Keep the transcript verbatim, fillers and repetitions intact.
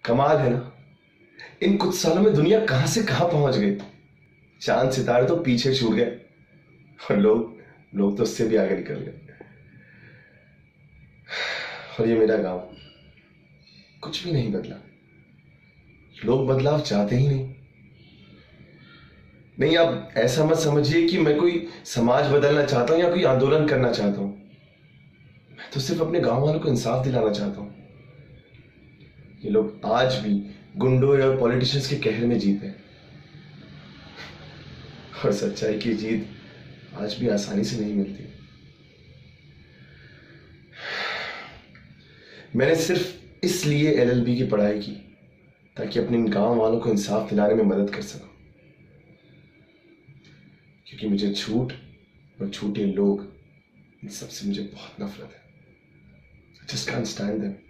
कमाल है ना, इन कुछ सालों में दुनिया कहां से कहां पहुंच गई। चांद सितारे तो पीछे छूट गए और लोग लोग तो उससे भी आगे निकल गए। और ये मेरा गांव, कुछ भी नहीं बदला। लोग बदलाव चाहते ही नहीं। नहीं, आप ऐसा मत समझिए कि मैं कोई समाज बदलना चाहता हूं या कोई आंदोलन करना चाहता हूं। मैं तो सिर्फ अपने गांव वालों को इंसाफ दिलाना चाहता हूं। ये लोग आज भी गुंडों और पॉलिटिशियंस के कहर में जीते हैं, और सच्चाई की जीत आज भी आसानी से नहीं मिलती। मैंने सिर्फ इसलिए एल एल बी की पढ़ाई की ताकि अपने गांव वालों को इंसाफ दिलाने में मदद कर सकूं, क्योंकि मुझे झूठ और झूठे लोग, इन सबसे मुझे बहुत नफरत है। I just can't stand them.